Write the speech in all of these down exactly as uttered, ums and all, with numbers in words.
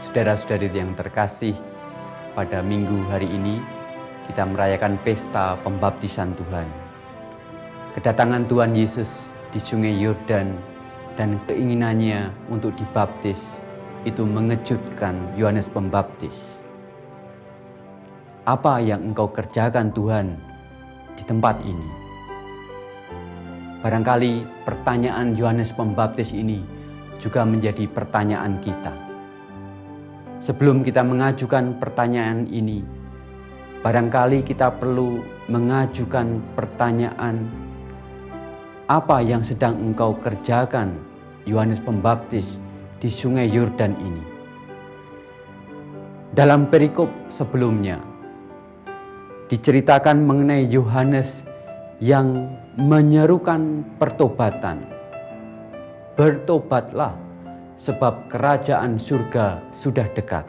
Saudara-saudari yang terkasih, pada minggu hari ini kita merayakan pesta pembaptisan Tuhan. Kedatangan Tuhan Yesus di sungai Yordan dan keinginannya untuk dibaptis itu mengejutkan Yohanes Pembaptis. Apa yang engkau kerjakan Tuhan di tempat ini? Barangkali pertanyaan Yohanes Pembaptis ini juga menjadi pertanyaan kita. Sebelum kita mengajukan pertanyaan ini, barangkali kita perlu mengajukan pertanyaan, apa yang sedang engkau kerjakan Yohanes Pembaptis di sungai Yordan ini? Dalam perikop sebelumnya diceritakan mengenai Yohanes yang menyerukan pertobatan. Bertobatlah, sebab kerajaan surga sudah dekat.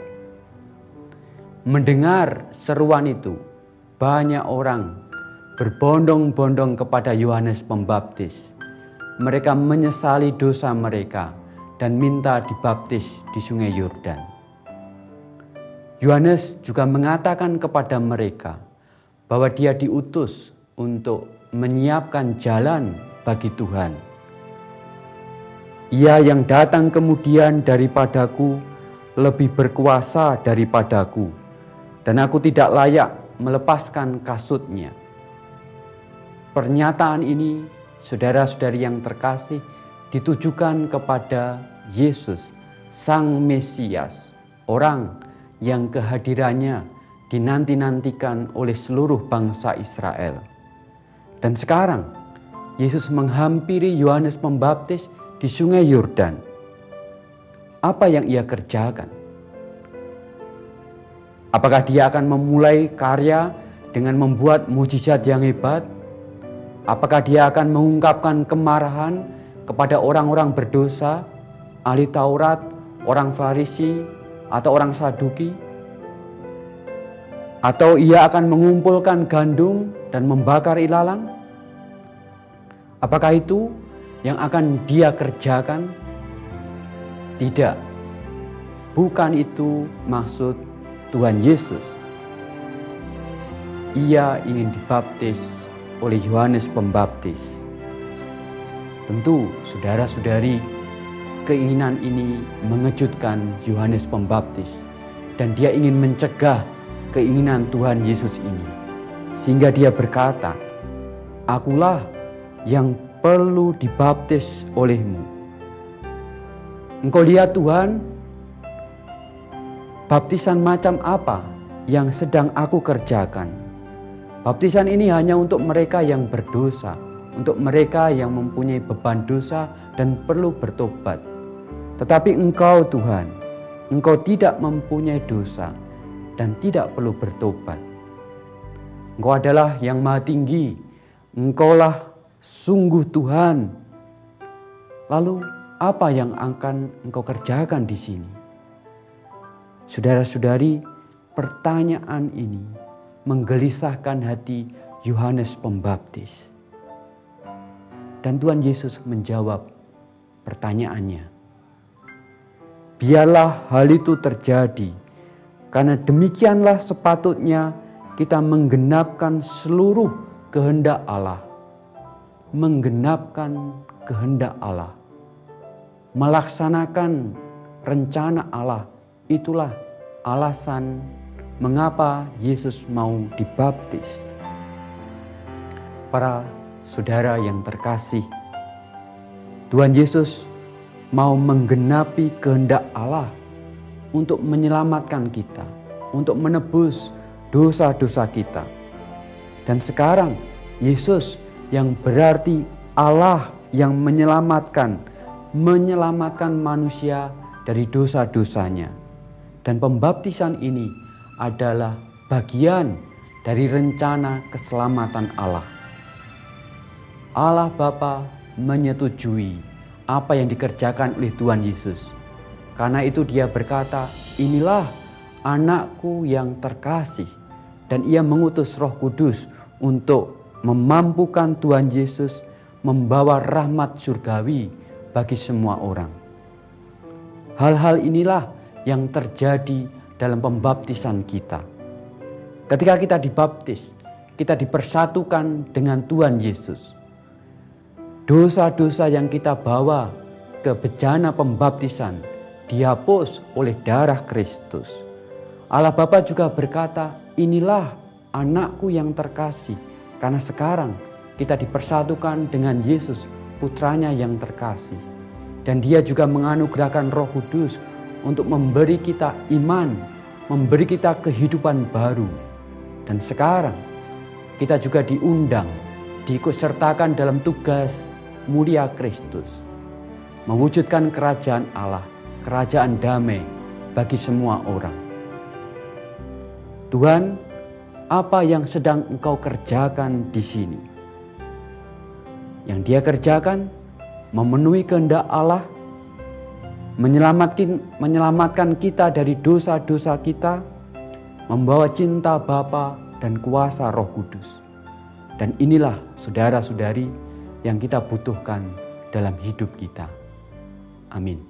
Mendengar seruan itu, banyak orang berbondong-bondong kepada Yohanes Pembaptis. Mereka menyesali dosa mereka dan minta dibaptis di sungai Yordan. Yohanes juga mengatakan kepada mereka bahwa dia diutus untuk menyiapkan jalan bagi Tuhan. Ia yang datang kemudian daripadaku lebih berkuasa daripadaku, dan aku tidak layak melepaskan kasutnya. Pernyataan ini, saudara-saudari yang terkasih, ditujukan kepada Yesus, Sang Mesias, orang yang kehadirannya dinanti-nantikan oleh seluruh bangsa Israel. Dan sekarang, Yesus menghampiri Yohanes Pembaptis di sungai Yordan. Apa yang ia kerjakan? Apakah dia akan memulai karya dengan membuat mujizat yang hebat? Apakah dia akan mengungkapkan kemarahan kepada orang-orang berdosa, ahli Taurat, orang Farisi, atau orang Saduki? Atau ia akan mengumpulkan gandum dan membakar ilalang? Apakah itu yang akan dia kerjakan? Tidak. Bukan itu maksud Tuhan Yesus. Ia ingin dibaptis oleh Yohanes Pembaptis. Tentu saudara-saudari, keinginan ini mengejutkan Yohanes Pembaptis, dan dia ingin mencegah keinginan Tuhan Yesus ini. Sehingga dia berkata, "Akulah yang perlu dibaptis olehmu." Engkau lihat Tuhan, baptisan macam apa yang sedang aku kerjakan? Baptisan ini hanya untuk mereka yang berdosa, untuk mereka yang mempunyai beban dosa dan perlu bertobat. Tetapi engkau Tuhan, engkau tidak mempunyai dosa dan tidak perlu bertobat. Engkau adalah yang Maha Tinggi, engkaulah sungguh Tuhan. Lalu apa yang akan engkau kerjakan di sini? Saudara-saudari, pertanyaan ini menggelisahkan hati Yohanes Pembaptis. Dan Tuhan Yesus menjawab pertanyaannya. Biarlah hal itu terjadi, karena demikianlah sepatutnya kita menggenapkan seluruh kehendak Allah. Menggenapkan kehendak Allah, melaksanakan rencana Allah, itulah alasan mengapa Yesus mau dibaptis. Para saudara yang terkasih, Tuhan Yesus mau menggenapi kehendak Allah untuk menyelamatkan kita, untuk menebus dosa-dosa kita. Dan sekarang Yesus yang berarti Allah yang menyelamatkan, menyelamatkan manusia dari dosa-dosanya. Dan pembaptisan ini adalah bagian dari rencana keselamatan Allah. Allah Bapa menyetujui apa yang dikerjakan oleh Tuhan Yesus. Karena itu dia berkata, inilah anakku yang terkasih. Dan ia mengutus Roh Kudus untuk memampukan Tuhan Yesus membawa rahmat surgawi bagi semua orang. Hal-hal inilah yang terjadi dalam pembaptisan kita. Ketika kita dibaptis, kita dipersatukan dengan Tuhan Yesus. Dosa-dosa yang kita bawa ke bejana pembaptisan dihapus oleh darah Kristus. Allah Bapa juga berkata, inilah anakku yang terkasih. Karena sekarang kita dipersatukan dengan Yesus, putranya yang terkasih. Dan dia juga menganugerahkan Roh Kudus untuk memberi kita iman, memberi kita kehidupan baru. Dan sekarang kita juga diundang, diikutsertakan dalam tugas mulia Kristus, mewujudkan kerajaan Allah, kerajaan damai bagi semua orang. Tuhan, apa yang sedang Engkau kerjakan di sini? Yang Dia kerjakan memenuhi kehendak Allah, menyelamatkan, menyelamatkan kita dari dosa-dosa kita, membawa cinta Bapa dan kuasa Roh Kudus. Dan inilah saudara-saudari yang kita butuhkan dalam hidup kita. Amin.